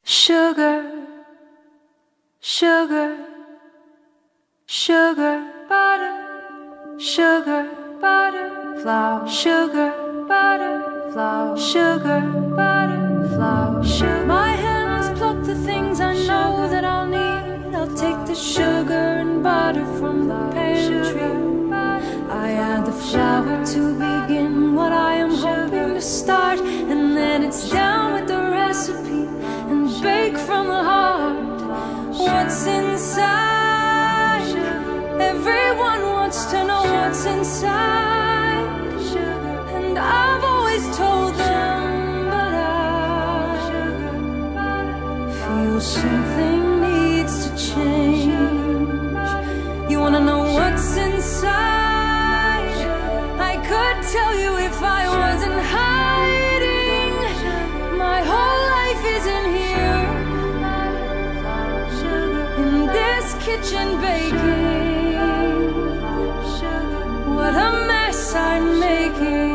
Sugar, sugar, sugar, butter, sugar, butter, flour, sugar, butter, flour, sugar, butter, flour, sugar. My hands pluck the things I know that I'll need. I'll take the sugar and butter from the pantry. I add the flour to begin what I am hoping to start, and then it's down with the recipe and bake from the heart. What's inside? Everyone wants to know what's inside, and I've always told them, but I feel something needs to change. You wanna know what's inside? I could tell you if I wasn't hiding. My whole life is in here, in this kitchen baking. What a mess I'm making.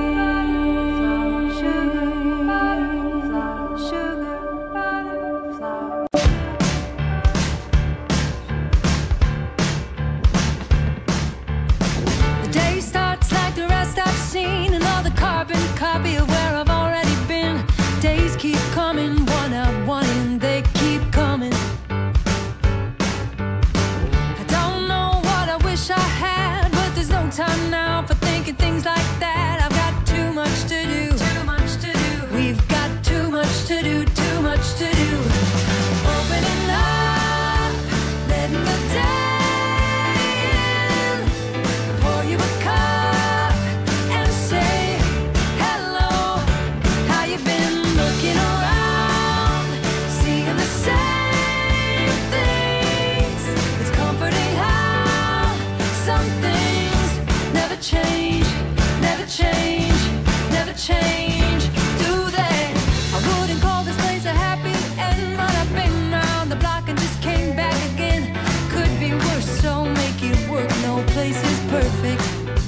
The day starts like the rest I've seen, another carbon copy of where I've already been. Days keep coming, one out, one in, they keep coming. I don't know what I wish I had, but there's no time now for thinking things like that. I've got too much to do, too much to do. We've got too much to do, too much to do. Opening up, letting the day in. Pour you a cup and say hello. How you been? Looking around, seeing the same things. It's comforting how some things never change, never change, never change, do they? I wouldn't call this place a happy end, but I've been round the block and just came back again. Could be worse, so make it work. No place is perfect.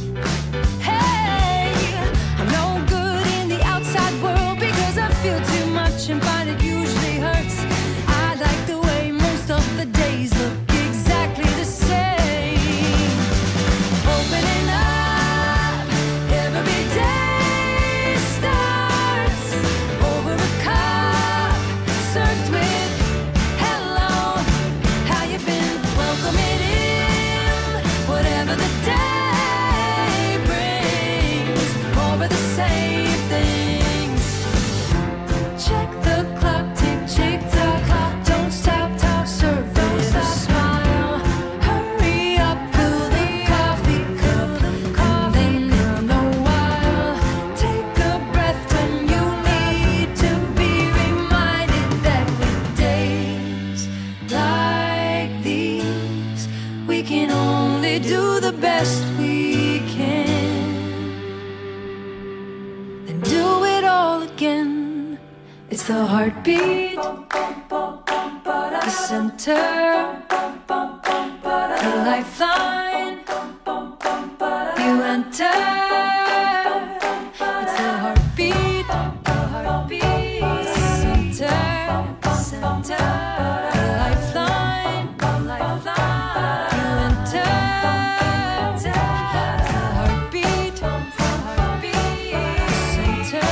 Hey, I'm no good in the outside world because I feel too much and find it usually hurts. I like the way most of the days look exactly the same. Opening up, every day starts over a cup served with hello. How you been? Welcome it in, whatever the day brings. Over the same things. Check the clock, tick, tick, tock. Don't stop, top, serve with a smile. Hurry up, fill the coffee cup, and then in a while, take a breath when you need to be reminded that with days like these, we can only do the best we can, then do it all again. It's the heartbeat, the center, the lifeline. You enter. It's the heartbeat, the center, the lifeline. You enter. It's the heartbeat, the center.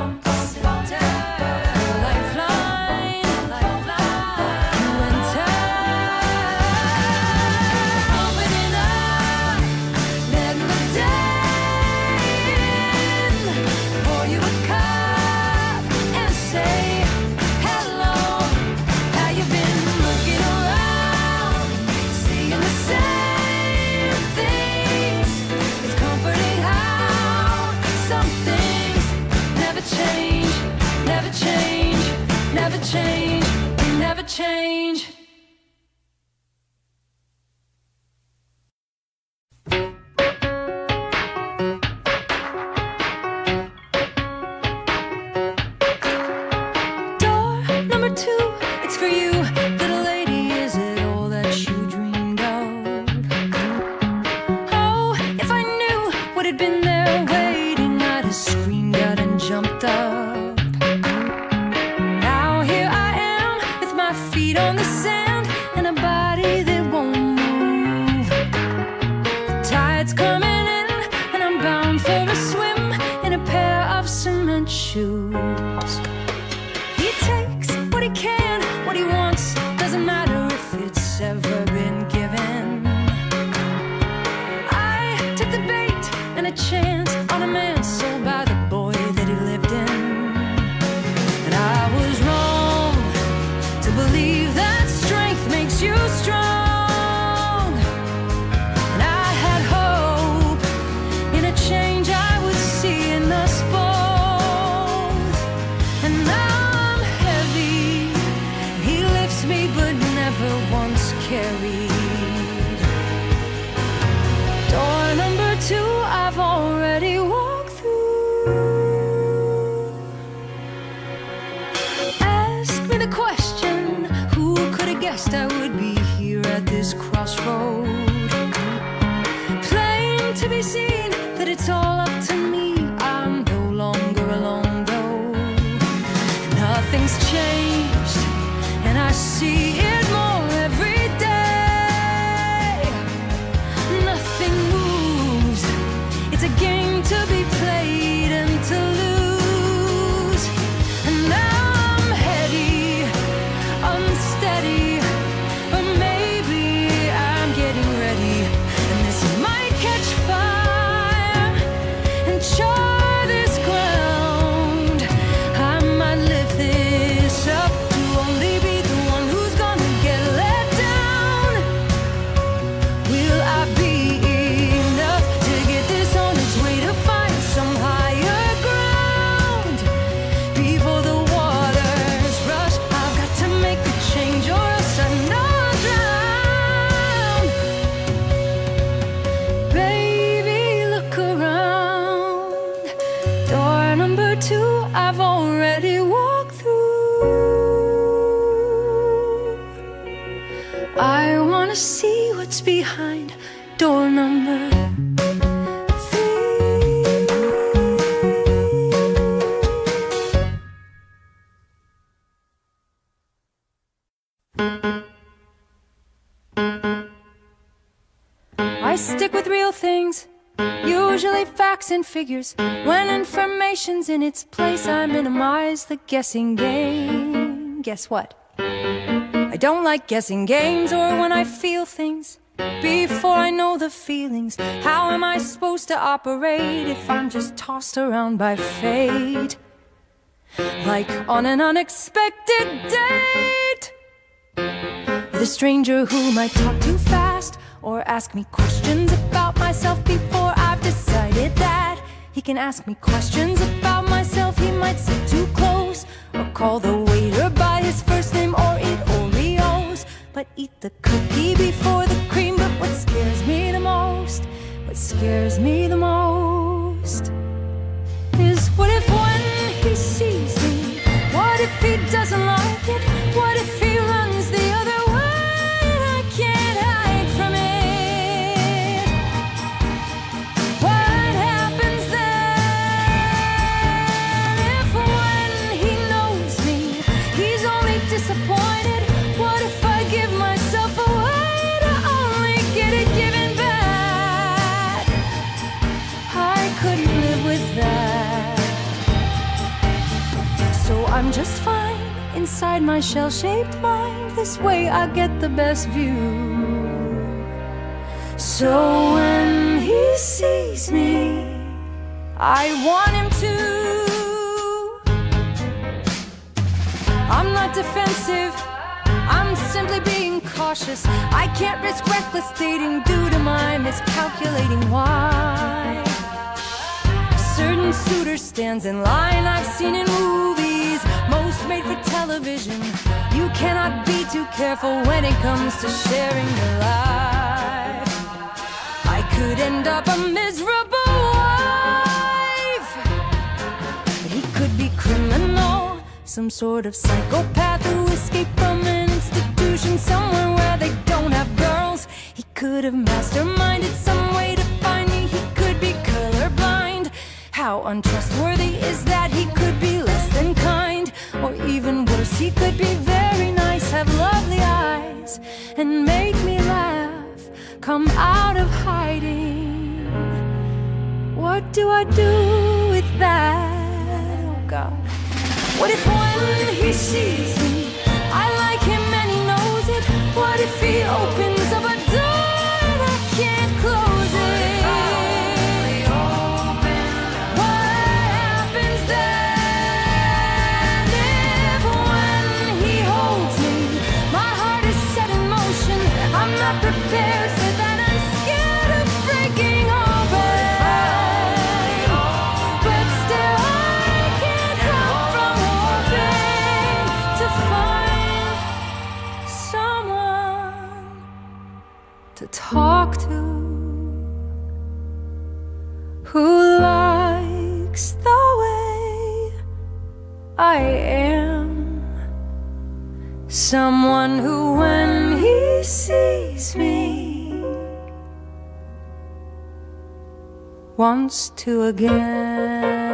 Change, never change. Door number 2, it's for you, little lady. Is it all that you dreamed of? Oh, if I knew what had been there waiting, I'd have screamed out and jumped up. Now here I am with feet on the sand and a body that won't move. The tide's coming in and I'm bound for a swim in a pair of cement shoes. He takes what he can, what he wants, doesn't matter if it's ever been given. I took the bait and a chance on a man sold by the boy that he lived in. And I was wrong to believe that strength makes you strong. And I had hope in a change I would see in us both. And now I'm heavy, he lifts me but never once carried. Door number 2 I've already walked through. Ask me the question, who could have guessed I would be here at this crossroad? Plain to be seen that it's all up to me, I'm no longer alone though. Nothing's changed and I see it more every day. Nothing moves, it's a game to be played and to lose. And now I'm heady, unsteady, but maybe I'm getting ready. And this might catch fire and char this ground. I might lift this up to only be the one who's gonna get let down. Will I be enough to get this on its way to find some higher ground? Before the waters rush, I've got to make a change or else I know I'll drown. Baby, look around. Door number 2 I've already walked through. I wanna see what's behind door number 3. I stick with real things, usually facts and figures. When information's in its place, I minimize the guessing game. Guess what? I don't like guessing games or when I feel things before I know the feelings. How am I supposed to operate if I'm just tossed around by fate? Like on an unexpected date with a stranger who might talk too fast or ask me questions about myself before I've decided that he can ask me questions about myself. He might sit too close or call the waiter by his first name or eat Oreos, but eat the cookie before the cream. But what scares me the most, what scares me the most is what if when he sees me, what if he doesn't like it? What if he runs the other way and I can't hide from it? What happens then if when he knows me, he's only disappointed? What if I give myself away to only get it given back? I couldn't live with that. So I'm just fine inside my shell-shaped mind. This way I get the best view. So when he sees me, I want him to. I'm not defensive, I'm simply being cautious. I can't risk reckless dating due to my miscalculating why. A certain suitor stands in line I've seen in movies, most made for television. You cannot be too careful when it comes to sharing your life. I could end up a miserable wife. He could be criminal, some sort of psychopath who escaped from an institution somewhere where they don't have girls. He could have masterminded some way to find me. He could be colorblind. How untrustworthy is that? He could be less than kind, or even worse, he could be very nice, have love and make me laugh, come out of hiding. What do I do with that? Oh God. What if when he sees me, I like him and he knows it? What if he opens up a door and I can't close it? Prepared for that, I'm scared of breaking all right. But still I can't help from hoping to find someone to talk to who likes the way I am. Someone who, when he sees me, wants to again.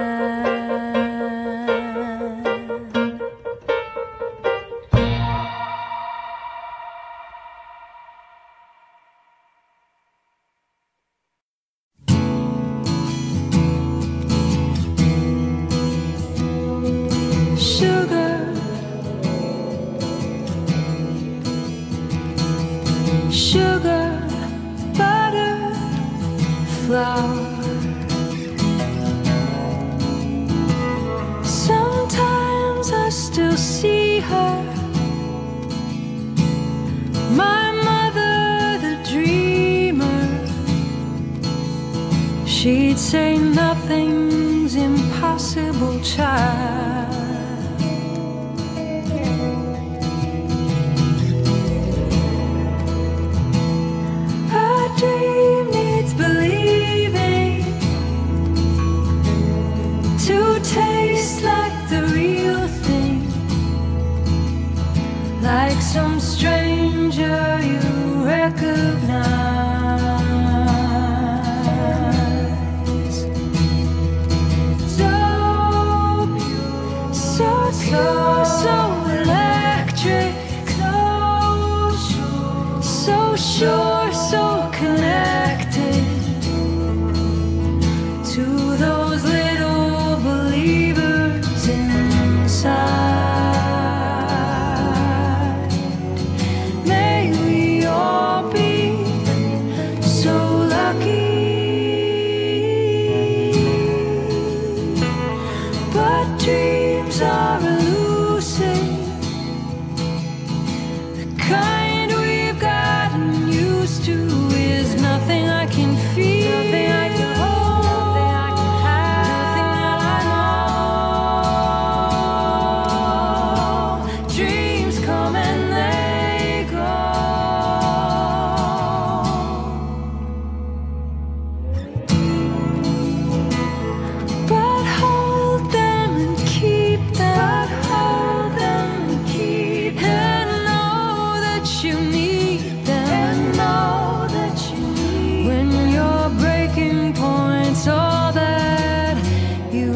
Sugar, butter, flour. Sometimes I still see her, my mother, the dreamer. She'd say nothing's impossible, child. Dream needs believing to taste like the real thing, like some stranger you recognize. So pure, so pure, so electric, so sure, so connected to those little believers inside. May we all be so lucky, but dreams are elusive, the kind we've gotten used to is nothing I can feel, nothing I can hold, nothing I can have, nothing that I know. Dreams come and they go, but hold them and keep them, but hold them and keep them, and know that you need them, and know that you need when your breaking point's all that you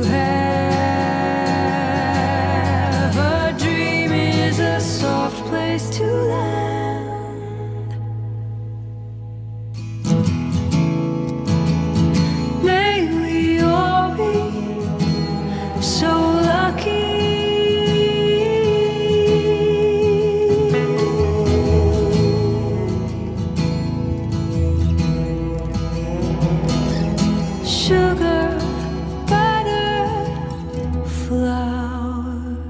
have. A dream is a soft place to land. May we all be so lucky. Sugar, butter, flour.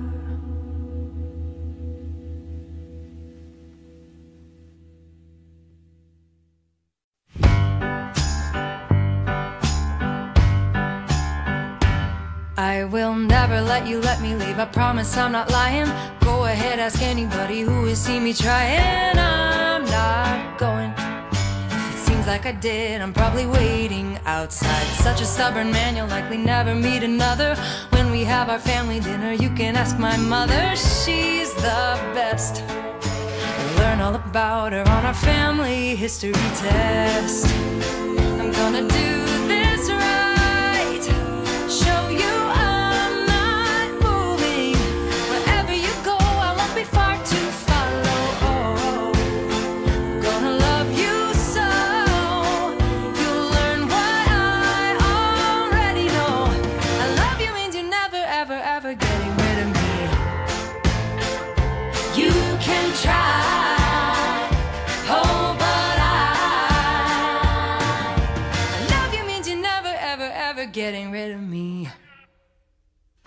I will never let you let me leave, I promise I'm not lying. Go ahead, ask anybody who has seen me trying. I'm not going. If it seems like I did, I'm probably waiting outside. Such a stubborn man, you'll likely never meet another. When we have our family dinner, you can ask my mother. She's the best. We'll learn all about her on our family history test. I'm gonna do this right, show you I'm not moving. Wherever you go, I won't be far to follow.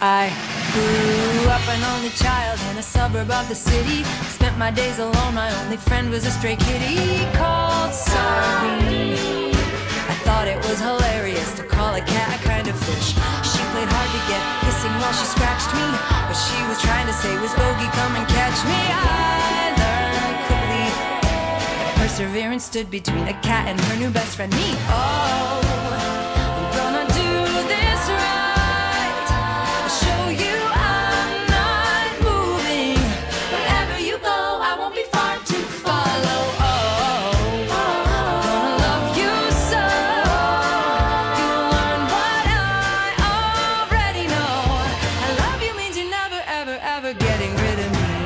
I grew up an only child in a suburb of the city. Spent my days alone, my only friend was a stray kitty called Sardine. I thought it was hilarious to call a cat a kind of fish. She played hard to get, hissing while she scratched me. What she was trying to say was, Bogey, come and catch me. I learned quickly that perseverance stood between a cat and her new best friend, me. Oh, I'm gonna do this right. I'll show you I'm not moving. Wherever you go, I won't be far to follow. Oh, I'm gonna love you so. You'll learn what I already know. I love you means you're never, ever, ever getting rid of me.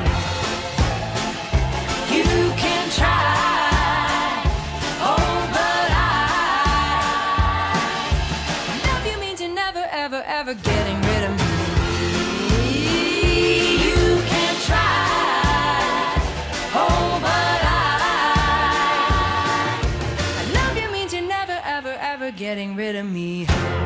You can try, oh, but I love you means you're never, ever, ever getting rid of me. You can try, oh, but I love you means you're never, ever, ever getting rid of me.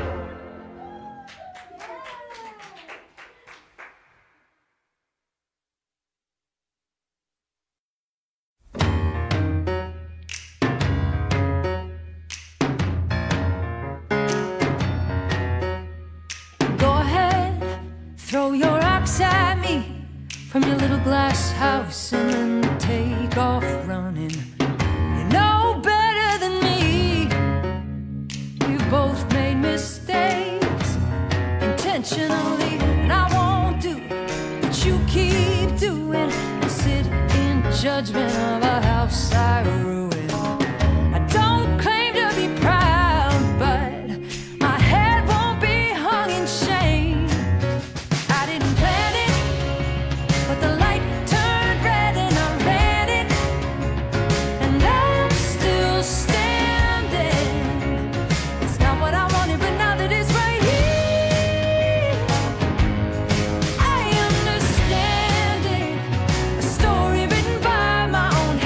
Go ahead, throw your rocks at me from your little glass house and then take off running. You know better than me. We've both made mistakes intentionally, and I won't do what you keep doing and sit in judgment of a house I ruined. I don't claim to be proud, but my head won't be hung in shame. I didn't plan it, but the light turned red and I ran it, and I'm still standing. It's not what I wanted, but now that it's right here, I understand it. A story written by my own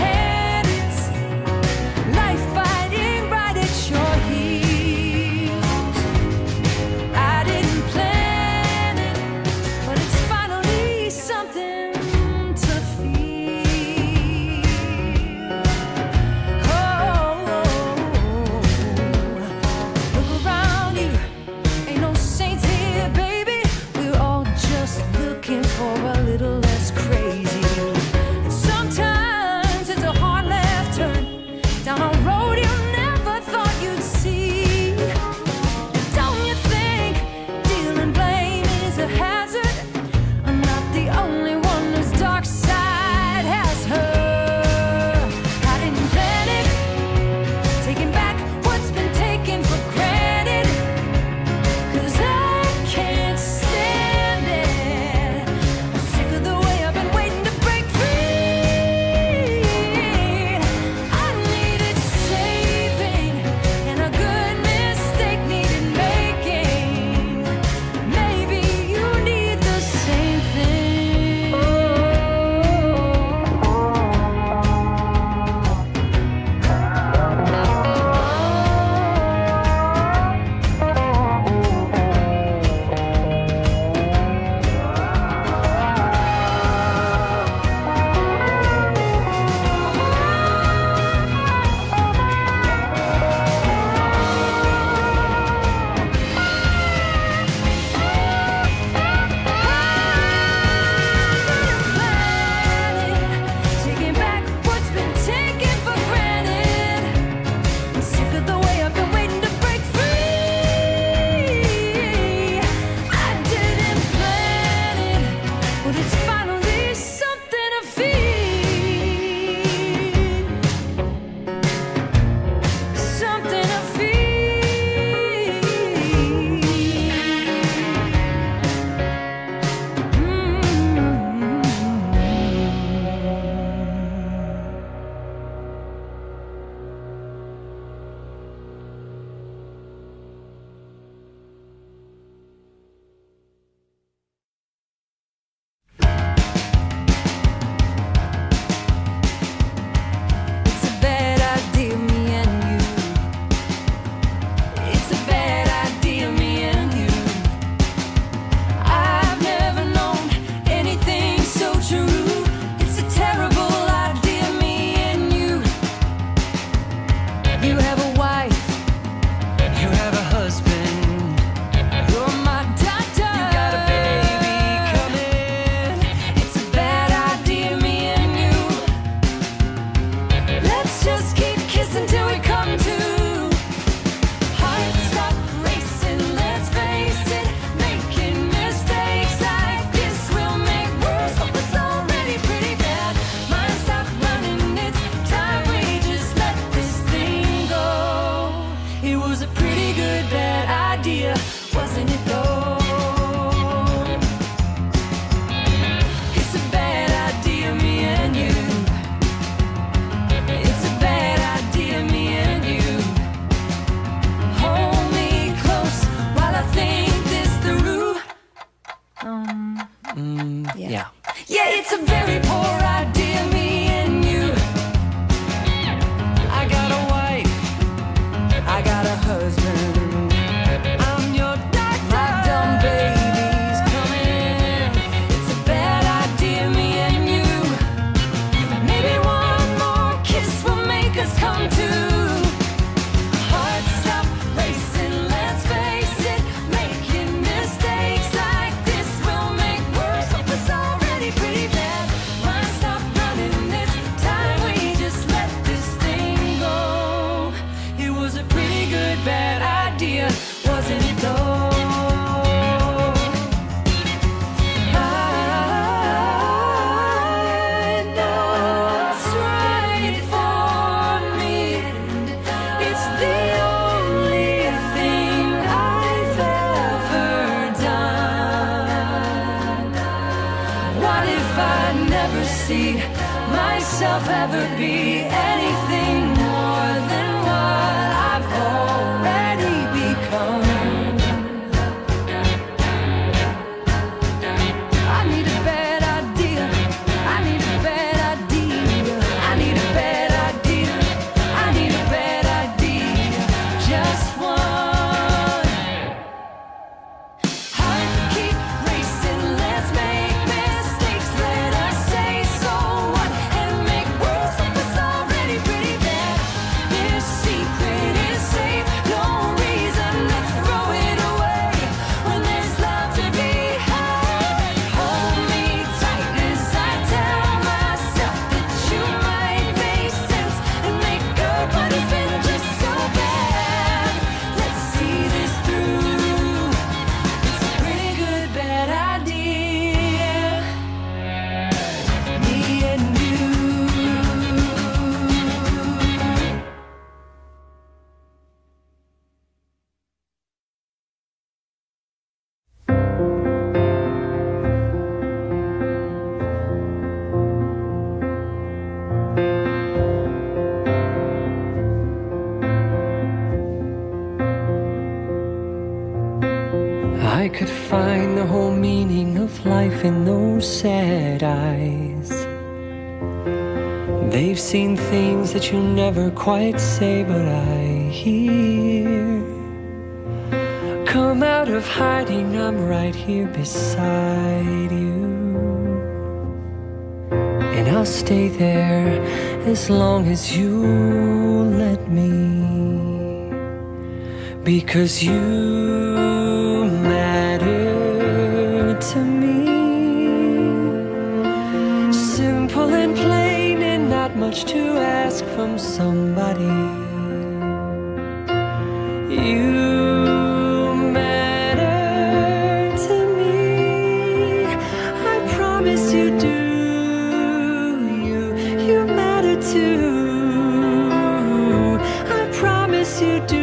see myself ever be anything more than what I've already become. I need a bad idea. I need a bad idea. I need a bad idea. I need a bad idea. Just one. Heart keep racing. Let's make mistakes. Let us say so what and make worlds that was already pretty bad. This secret is safe. No reason to throw it away when there's love to be had. Hold me tight as I tell myself that you might make sense and make good what has been just so bad. Let's see this through. It's a pretty good bad idea. Me and you. I could find the whole meaning of life in those sad eyes. They've seen things that you never quite say, but I hear. Come out of hiding, I'm right here beside you. And I'll stay there as long as you let me. Because you matter to me. Simple and plain and not much to ask from somebody. You matter to me. I promise you do. You matter too. I promise you do.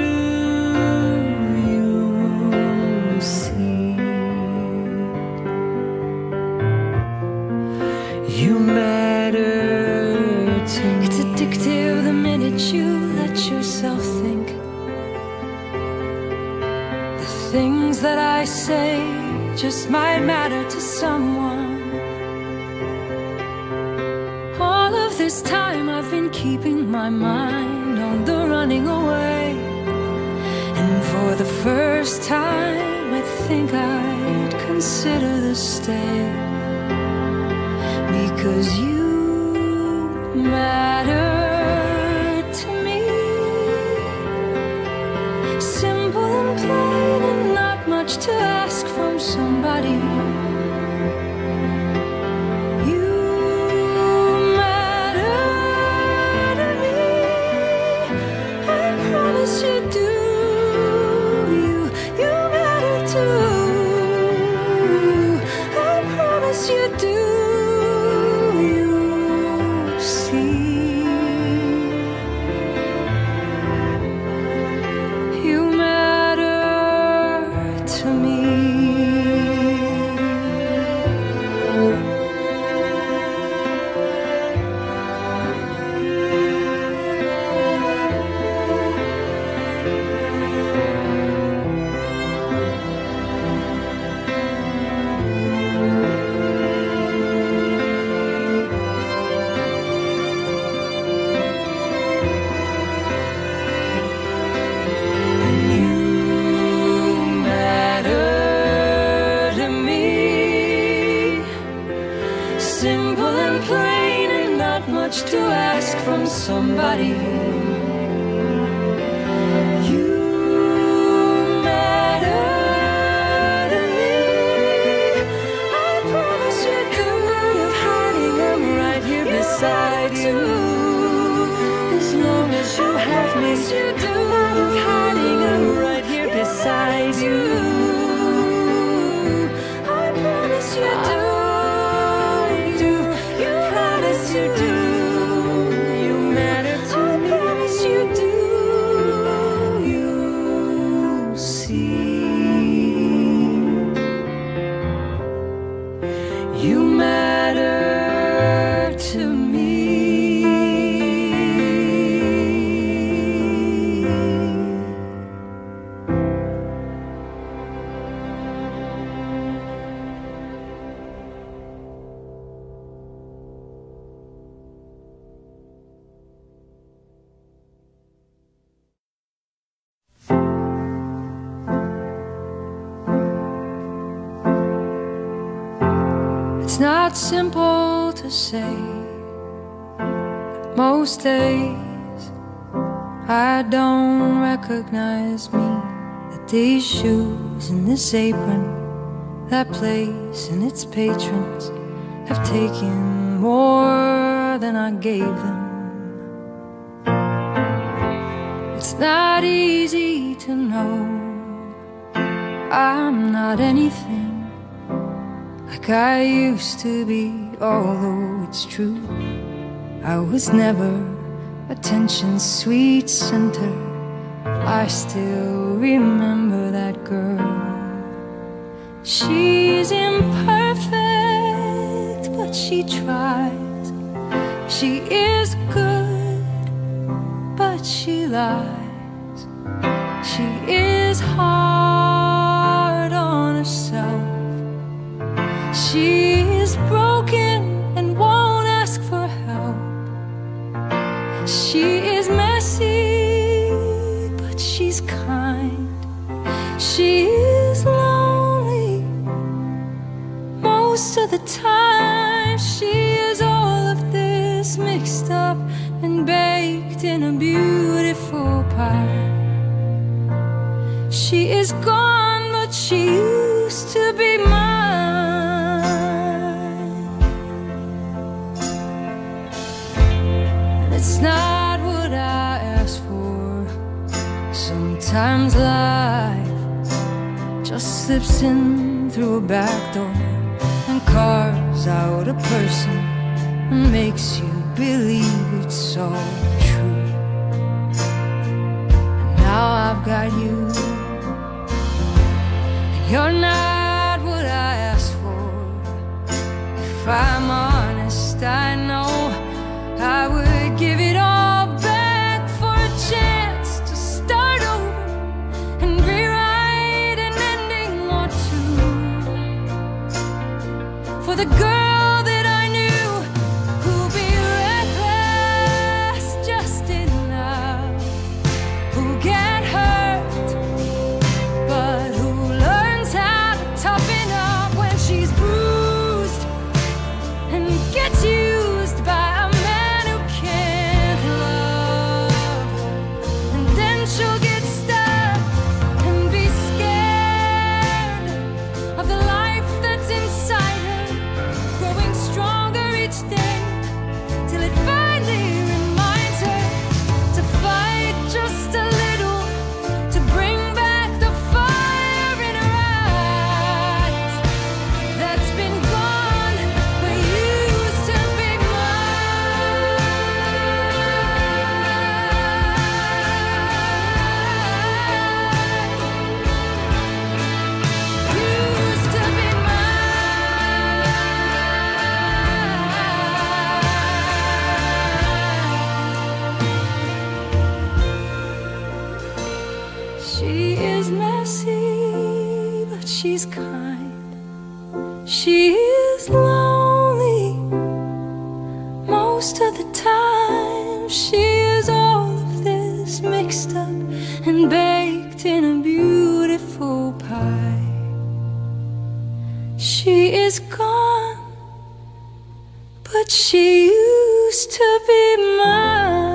You matter to me. It's addictive the minute you let yourself think. The things that I say just might matter to someone. All of this time I've been keeping my mind on the running away. And for the first time I think I'd consider the stay. Because you matter to me. Simple and plain and not much to ask from somebody. You matter to me. I promise you do. You matter too. I promise you do. Simple and plain and not much to ask from somebody. You matter to me. I promise you come out of hiding, I'm right here beside you. As long as you have me, come out of hiding, I'm right here beside you. I promise you do. You do. You matter to me. I promise you do. You see. You matter to not simple to say. Most days I don't recognize me, that these shoes and this apron, that place and its patrons have taken more than I gave them. It's not easy to know I'm not anything like I used to be, although it's true I was never attention's sweet center. I still remember that girl. She's imperfect, but she tries. She is good, but she lies. She is hard on herself. She is broken and won't ask for help. She is messy, but she's kind. She is lonely most of the time. She is all of this mixed up and baked in a beautiful pie. She is gone, but she used to be mine. And it's not what I asked for. Sometimes life just slips in through a back door and carves out a person and makes you believe it's so true. And now I've got you, and you're not what I asked for. If I'm honest, I know I would give it all back for a chance to start over and rewrite an ending or two for the girl that I knew, who'll be reckless just enough, who'll get hurt, but who learns how to toughen up when she's bruised and gets used by a man who can't love. And then she'll get stuck and be scared of the life that's inside her, growing stronger each day, till it finally reminds her to fight just a little, to bring back the fire in her eyes that's been gone but used to be mine. Used to be mine. She is messy, but she's kind. She is lonely most of the time. She is all of this mixed up and baked in a beautiful pie. She is gone, but she used to be mine.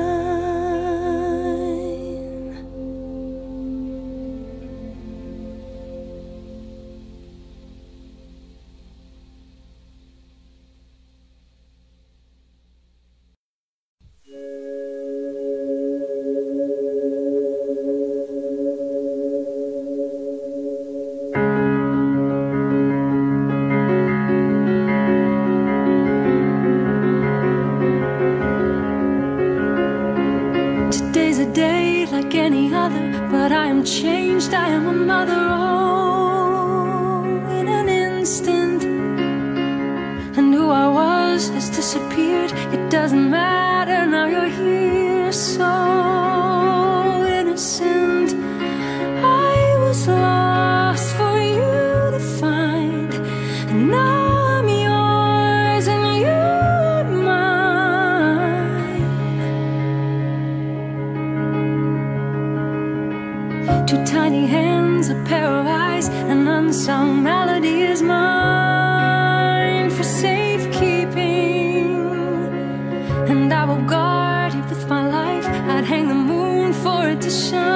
Today's a day like any other, but I am changed, I am a mother, oh, in an instant. And who I was has disappeared, it doesn't matter, now you're here, so innocent. I was lost for you to find, and now I'm yours and you're mine. Two tiny hands, a pair of eyes, an unsung melody is mine for and I will guard it with my life. I'd hang the moon for it to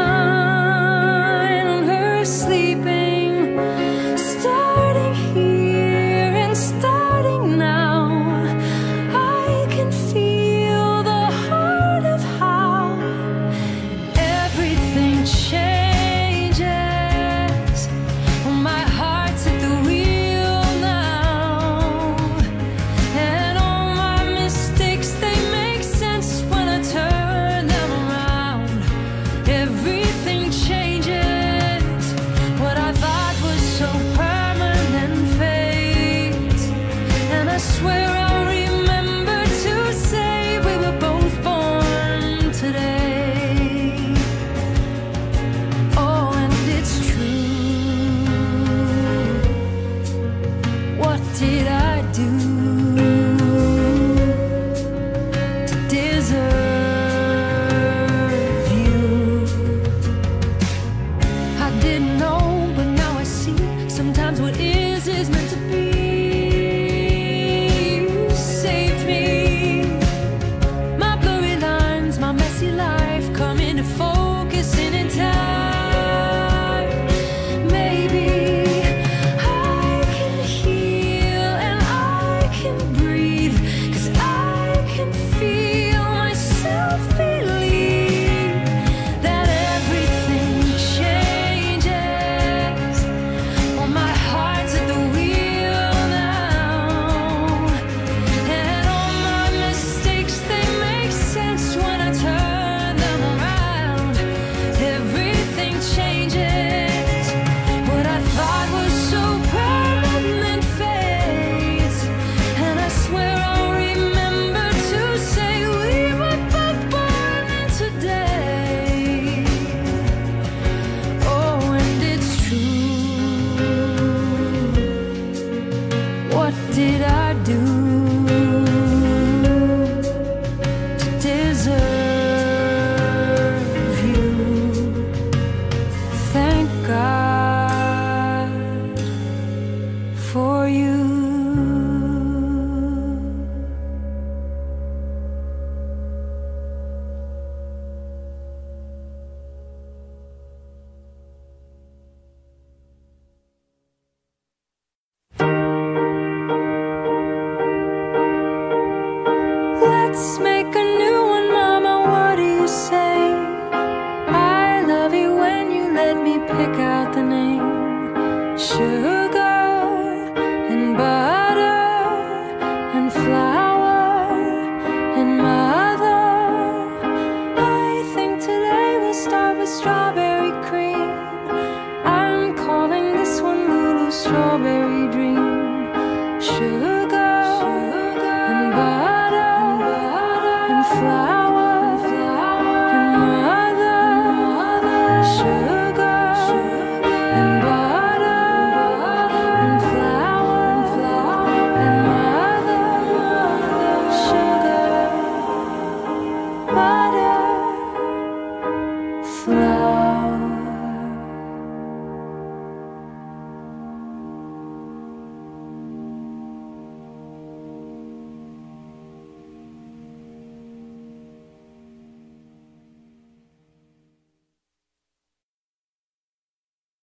shine on her sleeping, starting here and starting now. I can feel the heart of how everything changes when my heart's at the wheel now. And all my mistakes, they make sense when I turn them around. Everything changes. What I thought was so permanent fades. And I swear I'll remember to say we were both born today. Oh, and it's true. What did I do to deserve you? I didn't know, but now I see. Sometimes what is meant to be. You saved me. My blurry lines, my messy life come into focus in time. Maybe I can heal and I can breathe, 'cause I can feel myself believe that everything changes when my heart's at the wheel now. And all my mistakes, they make sense when I turn them around. Everything changes. What I thought was so permanent fades. And I swear I'll remember to say we were both born today. Oh, and it's true. What did I do to deserve you? Thank God for you. Let's make a new one, Mama, what do you say? I love you when you let me pick out the name. Sure.